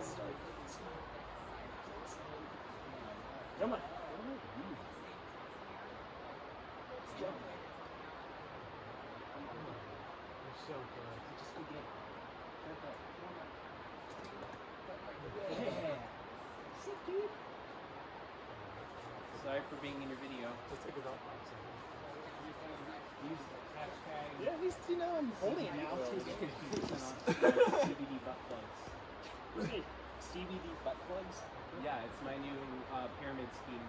Come on. So good. Just go get it. Yeah. Sick, dude. Sorry for being in your video. Let's take it off. Use the hashtag. Yeah, at least you know I'm holding it now. CBD butt plugs. CBD butt plugs? Yeah, it's my new pyramid scheme